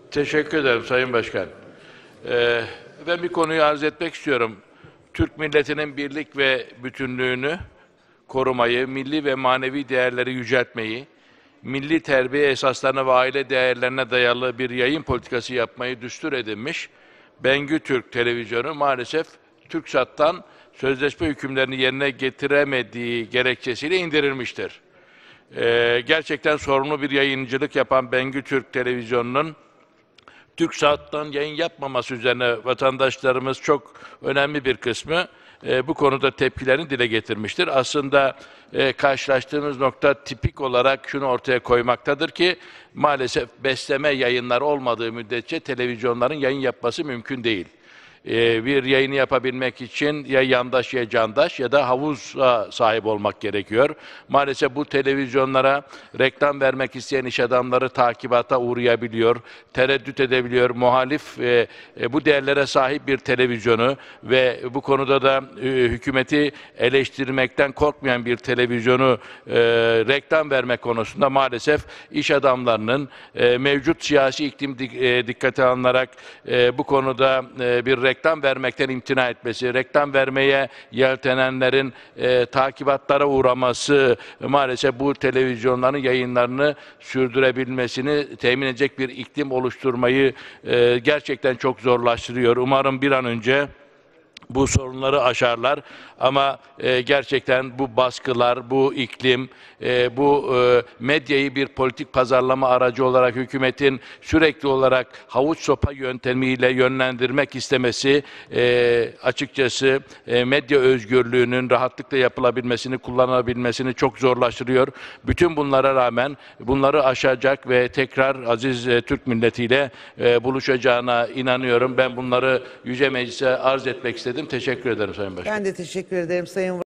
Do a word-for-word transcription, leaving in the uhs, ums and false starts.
Teşekkür ederim Sayın Başkan. Ee, ben bir konuyu arz etmek istiyorum. Türk milletinin birlik ve bütünlüğünü korumayı, milli ve manevi değerleri yüceltmeyi, milli terbiye esaslarına ve aile değerlerine dayalı bir yayın politikası yapmayı düstur edinmiş Bengü Türk Televizyonu maalesef TürkSat'tan sözleşme hükümlerini yerine getiremediği gerekçesiyle indirilmiştir. Ee, gerçekten sorumlu bir yayıncılık yapan Bengü Türk Televizyonu'nun TürkSat'tan yayın yapmaması üzerine vatandaşlarımız çok önemli bir kısmı e, bu konuda tepkilerini dile getirmiştir. Aslında e, karşılaştığımız nokta tipik olarak şunu ortaya koymaktadır ki maalesef besleme yayınlar olmadığı müddetçe televizyonların yayın yapması mümkün değil. Bir yayını yapabilmek için ya yandaş ya candaş ya da havuza sahip olmak gerekiyor. Maalesef bu televizyonlara reklam vermek isteyen iş adamları takibata uğrayabiliyor, tereddüt edebiliyor. Muhalif e, e, bu değerlere sahip bir televizyonu ve bu konuda da e, hükümeti eleştirmekten korkmayan bir televizyonu e, reklam verme konusunda maalesef iş adamlarının e, mevcut siyasi iklim dik, e, dikkate alınarak e, bu konuda e, bir reklam vermekten imtina etmesi, reklam vermeye yeltenenlerin e, takibatlara uğraması maalesef bu televizyonların yayınlarını sürdürebilmesini temin edecek bir iklim oluşturmayı e, gerçekten çok zorlaştırıyor. Umarım bir an önce bu sorunları aşarlar ama e, gerçekten bu baskılar, bu iklim, e, bu e, medyayı bir politik pazarlama aracı olarak hükümetin sürekli olarak havuç sopa yöntemiyle yönlendirmek istemesi e, açıkçası e, medya özgürlüğünün rahatlıkla yapılabilmesini, kullanılabilmesini çok zorlaştırıyor. Bütün bunlara rağmen bunları aşacak ve tekrar aziz e, Türk milletiyle e, buluşacağına inanıyorum. Ben bunları Yüce Meclis'e arz etmek istedim. Teşekkür ederim Sayın Başkan. Ben de teşekkür ederim Sayın